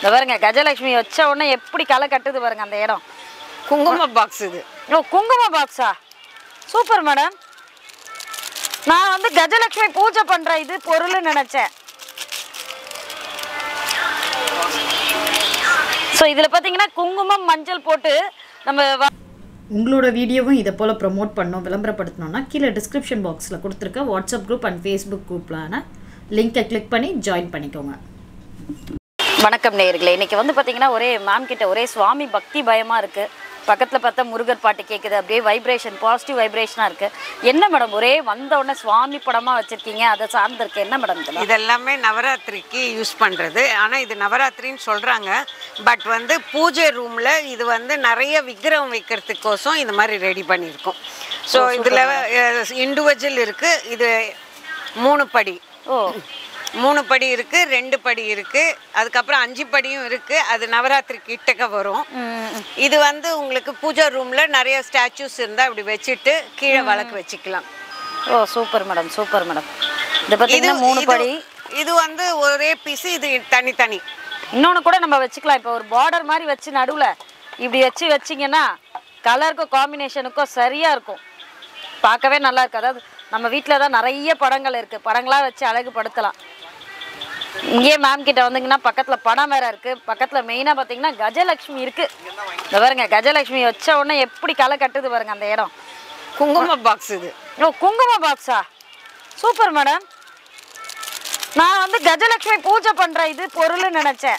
இந்த பாருங்க கஜலட்சுமி வச்ச உடனே எப்படி களை கட்டுது பாருங்க அந்த இடம். குங்கும பாக்ஸ் இது. ஓ குங்கும பாக்ஸா? Super madam. நான் வந்து கஜலட்சுமி பூஜை பண்ற இது பொருள்னு நினைச்சேன். ஸோ இதில் பார்த்தீங்கன்னா குங்குமம் மஞ்சள் போட்டு நம்ம உங்களோட வீடியோவும் இதை போல் ப்ரொமோட் பண்ணோம் விளம்பரப்படுத்தணும்னா கீழே டிஸ்கிரிப்ஷன் பாக்ஸில் கொடுத்துருக்க வாட்ஸ்அப் குரூப் அண்ட் ஃபேஸ்புக் குரூப்லான லிங்கை கிளிக் பண்ணி ஜாயின் பண்ணிக்கோங்க. வணக்கம் நேயர்களே. இன்றைக்கி வந்து பார்த்திங்கன்னா ஒரே மேம் கிட்ட ஒரே சுவாமி பக்தி பயமாக இருக்குது. பக்கத்தில் பார்த்தா முருகர் பாட்டு கேட்குது, அப்படியே வைப்ரேஷன் பாசிட்டிவ் வைப்ரேஷனாக இருக்குது. என்ன மேடம் ஒரே வந்த உடனே சுவாமி படமாக வச்சுருக்கீங்க, அதை சார்ந்திருக்கு என்ன மேடம்? இதெல்லாமே நவராத்திரிக்கு யூஸ் பண்ணுறது. ஆனால் இது நவராத்திரின்னு சொல்கிறாங்க. பட் வந்து பூஜை ரூமில் இது வந்து நிறைய விக்கிரகம் வைக்கிறதுக்கோசம் இந்த மாதிரி ரெடி பண்ணியிருக்கோம். ஸோ இதில் இண்டிவிஜுவல் இருக்குது. இது 3 படி. ஓ 3 படி இருக்குது, 2 படி இருக்குது, அதுக்கப்புறம் 5 படியும் இருக்குது. அது நவராத்திரி கிட்டக்க வரும். இது வந்து உங்களுக்கு பூஜா ரூமில் நிறைய ஸ்டாச்சூஸ் இருந்தால் அப்படி வச்சுட்டு கீழே வழக்கு வச்சுக்கலாம். ஓ சூப்பர் மேடம், சூப்பர் மேடம். இது பார்த்தீங்கன்னா 3 படி. இது வந்து ஒரே பீஸு, இது தனித்தனி. இன்னொன்று கூட நம்ம வச்சுக்கலாம். இப்போ ஒரு பார்டர் மாதிரி வச்சு நடுவில் இப்படி வச்சிங்கன்னா கலருக்கும் காம்பினேஷனுக்கும் சரியாக இருக்கும், பார்க்கவே நல்லா இருக்குது. அதாவது நம்ம வீட்டில் தான் நிறைய படங்கள் இருக்குது, படங்களாக வச்சு அழகுபடுத்தலாம். இங்கே மேம் கிட்ட வந்தீங்கன்னா பக்கத்தில் படம் வேறு இருக்குது. பக்கத்தில் மெயினாக பார்த்தீங்கன்னா கஜலட்சுமி இருக்குது. இந்த பாருங்க கஜலட்சுமி வச்ச உடனே எப்படி களை கட்டுது பாருங்க அந்த இடம். குங்கும பாக்ஸ் இது. ஓ குங்கும பாக்ஸா? Super madam. நான் வந்து கஜலட்சுமி பூஜை பண்ணுற இது பொருள்னு நினச்சேன்.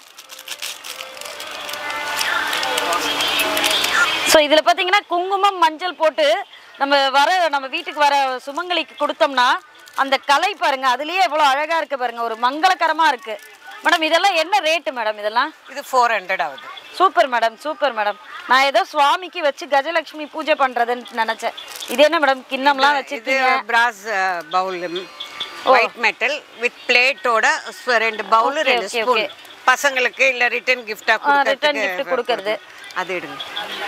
ஸோ இதில் பார்த்தீங்கன்னா குங்குமம் மஞ்சள் போட்டு நம்ம வீட்டுக்கு வர சுமங்கலிக்கு கொடுத்தோம்னா அந்த கலை பாருங்க, அதுலயே எவ்வளோ அழகா இருக்கு பாருங்க, ஒரு மங்களகரமா இருக்கு மேடம். இதெல்லாம் என்ன ரேட்டு மேடம்? இதெல்லாம் இது 400 ஆகுது. Super madam, super madam. நான் ஏதோ சுவாமிக்கு வச்சு கஜலட்சுமி பூஜை பண்றதுன்னு நினைச்சேன். இது என்ன மேடம் கிண்ணம்லாம் வச்சிருக்கீங்க? Brass bowl, white metal with பிளேட்டோட 2 பவுல் 2 ஸ்பூன். பசங்களுக்கு இல்ல ரிட்டர்ன் கிஃப்டா கொடுக்கறது. அது எடுங்க.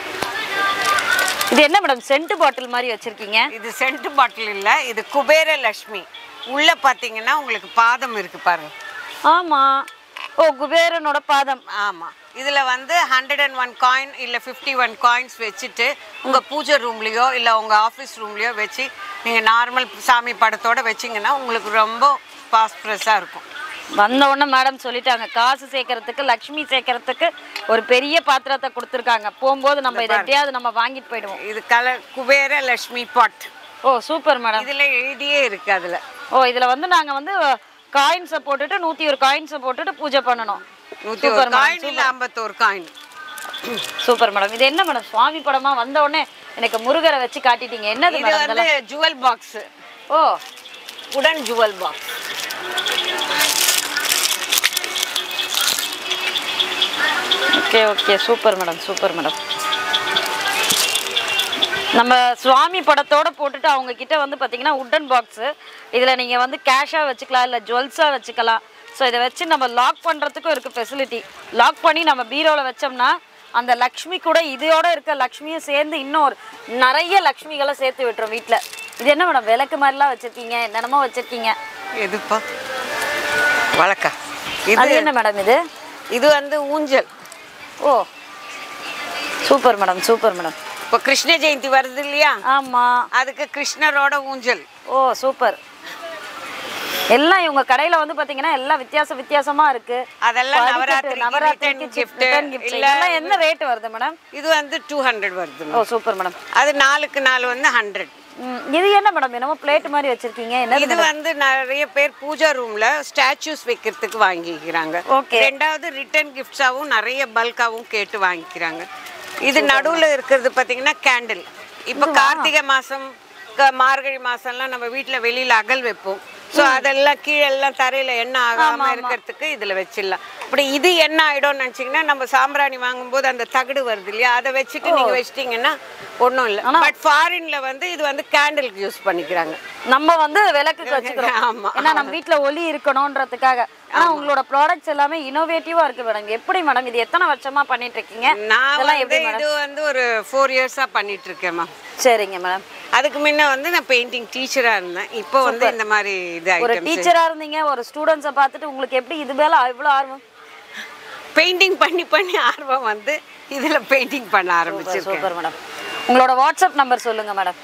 இது என்ன மேடம் சென்ட் பாட்டில் மாதிரி வச்சிருக்கீங்க? இது சென்ட் பாட்டில் இல்ல, இது குபேர லட்சுமி. உள்ள பாத்தீங்கன்னா உங்களுக்கு பாதம் இருக்கு பாருங்க. ஆமா. ஓ குபேரனோட பாதம். ஆமா. இதுல வந்து 101 காயின் இல்ல 51 காயின்ஸ் வச்சுட்டு உங்க பூஜை ரூம்லயோ இல்ல உங்க ஆபீஸ் ரூம்லயோ வச்சு நீங்க நார்மல் சாமி படத்தோட வச்சீங்கன்னா உங்களுக்கு ரொம்ப பாஸ்பரஸா இருக்கும். வந்த உடனே மேடம் சொல்லிட்டாங்க காசு சேர்க்கறதுக்கு லக்ஷ்மி சேர்க்கறதுக்கு ஒரு பெரிய பாத்திரத்தை கொடுத்துருக்காங்க. போகும்போது நம்ம இதை எப்படியாவது நம்ம வாங்கிட்டு போயிடுவோம். இது கலர் குபேர லட்சுமி பாட். ஓ சூப்பர் மேடம். இதுல எழுதியே இருக்கு அதுல. ஓ இதுல வந்து நாங்க வந்து காயின்ஸை போட்டுட்டு 101 காயின்ஸை போட்டுட்டு பூஜை பண்ணணும். 101 காயின் இல்ல 51 காயின். Super madam. இது என்ன மேடம் சுவாமி படமா? வந்த உடனே எனக்கு முருகரை வச்சு காட்டிட்டீங்க. என்னது மேடம்? இது வந்து ஜுவல் பாக்ஸ். ஓ உடன் jewel box. Okay okay super madam, super madam. நம்ம சுவாமி படத்தோடு போட்டுட்டு அவங்க கிட்ட வந்து பார்த்தீங்கன்னா உட்டன் பாக்ஸு. இதில் நீங்கள் வந்து கேஷாக வச்சுக்கலாம், இல்லை ஜுவல்ஸாக வச்சுக்கலாம். ஸோ இதை வச்சு நம்ம லாக் பண்ணுறதுக்கும் இருக்குது ஃபெசிலிட்டி. லாக் பண்ணி நம்ம பீரோவில் வச்சோம்னா அந்த லக்ஷ்மி கூட இதோட இருக்க லக்ஷ்மியும் சேர்ந்து இன்னும் நிறைய லக்ஷ்மிகளை சேர்த்து விட்டுரும் வீட்டில். இது என்ன மேடம் விளக்கு மாதிரிலாம் வச்சுருக்கீங்க, என்னென்னமோ வச்சுருக்கீங்க? எதுப்பா வழக்கா? இது என்ன மேடம்? இது வந்து ஊஞ்சல். ஓ சூப்பர் மேடம், சூப்பர் மேடம். இப்போ கிருஷ்ண ஜெயந்தி வருது இல்லையா? ஆமாம். அதுக்கு கிருஷ்ணரோட ஊஞ்சல். ஓ சூப்பர். எல்லாம் இவங்க கடையில் வந்து பார்த்தீங்கன்னா எல்லாம் வித்தியாசமாக இருக்குது. அதெல்லாம் நவராத்திரிக்கு கிஃப்ட். எல்லாம் என்ன ரேட் வருது மேடம்? இது வந்து 200 வருது. ஓ சூப்பர் மேடம். அது 4க்கு 4 வந்து 100. இது என்ன மேடம் என்னமோ பிளேட் மாதிரி வச்சிருக்கீங்க? என்ன இது வந்து நிறைய பேர் பூஜா ரூம்ல ஸ்டாச்சூஸ் வைக்கிறதுக்கு வாங்கிக்கிறாங்க. ரெண்டாவது ரிட்டர்ன் கிஃப்ட்ஸாவும் நிறைய பல்காவும் கேட்டு வாங்கிக்கிறாங்க. இது நடுவுல இருக்கிறது பாத்தீங்கன்னா கேண்டில். இப்ப கார்த்திகை மாசம் மார்கழி மாசம்லாம் நம்ம வீட்டுல வெளியில அகல் வைப்போம். ஸோ அதெல்லாம் கீழெல்லாம் தரையில எண்ணெய் ஆகாம இருக்கிறதுக்கு இதுல வச்சிடலாம். அப்படி இது என்ன ஆயிடும்னு நினைச்சீங்கன்னா நம்ம சாம்பிராணி வாங்கும்போது அந்த தகடு வருது இல்லையா, அதை வச்சுட்டு நீங்க வச்சிட்டீங்கன்னா ஒன்றும் இல்லை. பட் ஃபாரின்ல வந்து இது வந்து கேண்டிலுக்கு யூஸ் பண்ணிக்கிறாங்க. நம்ம வந்து விளக்குக்கு வச்சுக்கிறோம். ஆமா, ஏன்னா நம்ம வீட்டுல ஒளி இருக்கணும்ன்றதுக்காக. ஆனா உங்களோட ப்ராடக்ட்ஸ் எல்லாமே இனோவேட்டிவா இருக்கு மேடம். எப்படி மேடம் இது எத்தனை வருஷமா பண்ணிட்டு இருக்கீங்க? நான் இது வந்து ஒரு 4 இயர்ஸா பண்ணிட்டு இருக்கேன். சரிங்க மேடம். அதுக்கு முன்ன வந்து நான் பெயிண்டிங் டீச்சரா இருந்தேன். இப்போ வந்து இந்த மாதிரி இது ஒரு டீச்சரா இருந்தீங்க, ஒரு ஸ்டூடண்ட்ஸை பார்த்துட்டு உங்களுக்கு எப்படி இது மேல இவ்வளோ ஆர்வம்? பெயிண்டிங் பண்ணி ஆர்வம் வந்து இதில் பெயிண்டிங் பண்ண ஆரம்பிச்சிருக்கேன். Super madam. உங்களோட வாட்ஸ்அப் நம்பர் சொல்லுங்க மேடம்.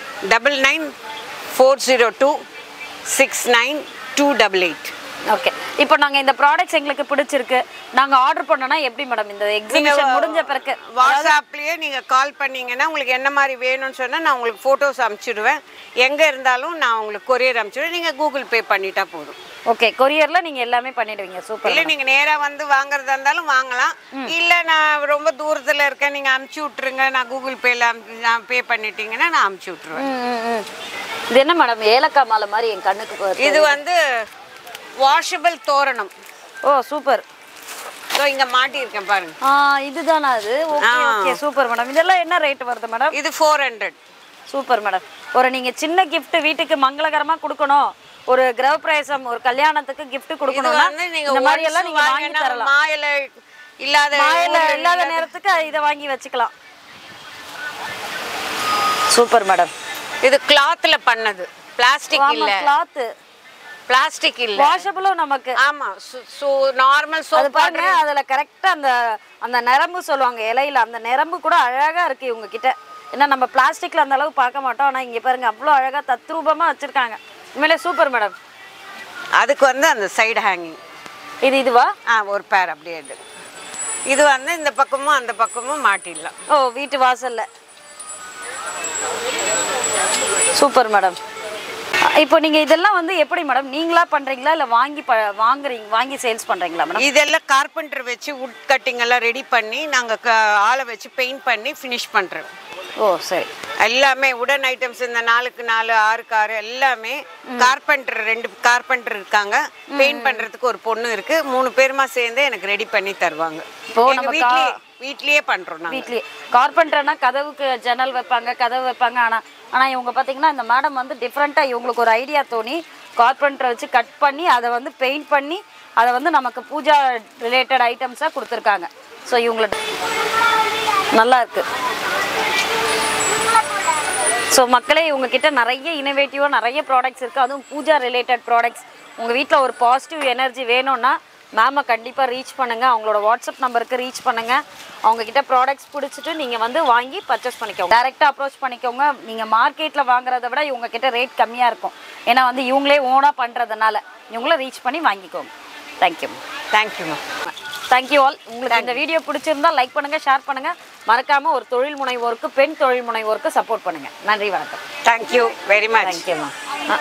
9940269288. ஓகே. இப்போ நாங்க இந்த ப்ராடக்ட்ஸ் எங்களுக்கு பிடிச்சிருக்கு, நாங்க ஆர்டர் பண்ணோம்னா எப்படி மேடம் இந்த எக்ஸிபிஷன் முடிஞ்ச பிறகு வாட்ஸ்அப்லயே நீங்க கால் பண்ணீங்கன்னா உங்களுக்கு என்ன மாதிரி வேணும்னு சொன்னா நான் உங்களுக்கு போட்டோஸ் அனுப்பிச்சிடுவேன். எங்க இருந்தாலும் நான் உங்களுக்கு கொரியர் அனுப்பிச்சிடுவேன். நீங்க கூகுள் பே பண்ணிட்டா போதும். ஓகே. கொரியர்ல நீங்க எல்லாமே பண்ணிடுவீங்க. சூப்பர். இல்ல நீங்க நேரா வந்து வாங்குறதா இருந்தாலும் வாங்கலாம். இல்ல நான் ரொம்ப தூரத்துல இருக்கேன் நீங்க அனுப்பிச்சு விட்டுருங்க, நான் கூகுள் பேல பே பண்ணிட்டீங்கன்னா நான் அனுப்பிச்சு விட்டுருவேன். இது என்ன மேடம் ஏலக்காய் மாலை மாதிரி என் கண்ணுக்கு இது வந்து வாஷபிள் தோரணம். ஓ சூப்பர். சோ இங்க மாட்டி இருக்கேன் பாருங்க. இதுதானா அது? Okay okay super madam. இதெல்லாம் என்ன ரேட் வருது மேடம்? இது 400. Super madam. ஒரு நீங்க சின்ன gift வீட்டுக்கு மங்களகரமா கொடுக்கணும், ஒரு கிரகப்பிரவேசம் ஒரு கல்யாணத்துக்கு gift கொடுக்கணும்னா இந்த மாதிரி எல்லாம் நீங்க வாங்கி தரலாம். மாயில இல்லாத நேரத்துக்கு இத வாங்கி வச்சுக்கலாம். Super madam. இது கிளாத்ல பண்ணது, பிளாஸ்டிக் இல்ல. கிளாத் பிளாஸ்டிக் இல்ல, வாஷபிளும் நமக்கு. ஆமா. சோ நார்மல் சோப் பாருங்க, அதுல கரெக்ட்டா அந்த நரம்பு சொல்லுவாங்க இலையில, அந்த நரம்பு கூட அழகா இருக்கு இவங்க கிட்ட. ஏன்னா நம்ம பிளாஸ்டிக்ல அந்த அளவு பார்க்க மாட்டோம், ஆனா இங்க பாருங்க அவ்வளோ அழகா தத்ரூபமா வச்சிருக்காங்க. உண்மையிலே சூப்பர் மேடம். அதுக்கு வந்து அந்த சைடு ஹேங்கிங் இதுவா? ஒரு பேர் அப்படியே இது வந்து இந்த பக்கமும் அந்த பக்கமும் மாட்டிடலாம். ஓ வீட்டு வாசல்ல. Super madam. இப்போ நீங்க இதெல்லாம் வந்து எப்படி மேடம் நீங்களா பண்றீங்களா இல்ல வாங்கி சேல்ஸ் பண்றீங்களா மேடம்? இதெல்லாம் கார்பெண்டர் வச்சு வுட் கட்டிங் எல்லாம் ரெடி பண்ணி நாங்க ஆளை வச்சு பெயிண்ட் பண்ணி ஃபினிஷ் பண்றோம். ஓ சரி. எல்லாமே உடன் ஐட்டம்ஸ், இந்த 4x4 6x6 எல்லாமே கார்பெண்டர் 2 கார்பெண்டர் இருக்காங்க. பெயிண்ட் பண்றதுக்கு ஒரு பொண்ணு இருக்கு. 3 பேருமா சேர்ந்து எனக்கு ரெடி பண்ணி தருவாங்க. வீட்லயே பண்றோம் நாங்க. வீட்லயே கார்பெண்டர்னா கதவுக்கு ஜன்னல் வைப்பாங்க, கதவு வைப்பாங்க. ஆனா இவங்க பாத்தீங்கன்னா இந்த மேடம் வந்து டிஃப்ரெண்டா இவங்களுக்கு ஒரு ஐடியா தோணி கார்பெண்டரை வச்சு கட் பண்ணி அதை வந்து பெயிண்ட் பண்ணி அதை வந்து நமக்கு பூஜா ரிலேட்டட் ஐட்டம்ஸா கொடுத்துருக்காங்க. ஸோ இவங்களுக்கு நல்லா இருக்கு. ஸோ மக்களே இவங்ககிட்ட நிறைய இனோவேட்டிவாக நிறைய ப்ராடக்ட்ஸ் இருக்குது, அதுவும் பூஜா ரிலேட்டட் ப்ராடக்ட்ஸ். உங்கள் வீட்டில் ஒரு பாசிட்டிவ் எனர்ஜி வேணும்னா மேமை கண்டிப்பாக ரீச் பண்ணுங்கள். அவங்களோட வாட்ஸ்அப் நம்பருக்கு ரீச் பண்ணுங்கள். அவங்கக்கிட்ட ப்ராடக்ட்ஸ் பிடிச்சிட்டு நீங்கள் வந்து வாங்கி பர்ச்சேஸ் பண்ணிக்கோங்க. டேரெக்டாக அப்ரோச் பண்ணிக்கோங்க. நீங்கள் மார்க்கெட்டில் வாங்குறத விட இவங்கக்கிட்ட ரேட் கம்மியாக இருக்கும். ஏன்னா வந்து இவங்களே ஓனாக பண்ணுறதுனால இவங்கள ரீச் பண்ணி வாங்கிக்கோங்க. தேங்க்யூ. தேங்க்யூ. Thank you all. உங்களுக்கு இந்த வீடியோ பிடிச்சிருந்தால் லைக் பண்ணுங்கள், ஷேர் பண்ணுங்கள். மறக்காமல் ஒரு தொழில் முனைவோருக்கு, பெண் தொழில் முனைவோருக்கு சப்போர்ட் பண்ணுங்கள். நன்றி, வணக்கம். Thank you very much. தேங்க்யூம்மா.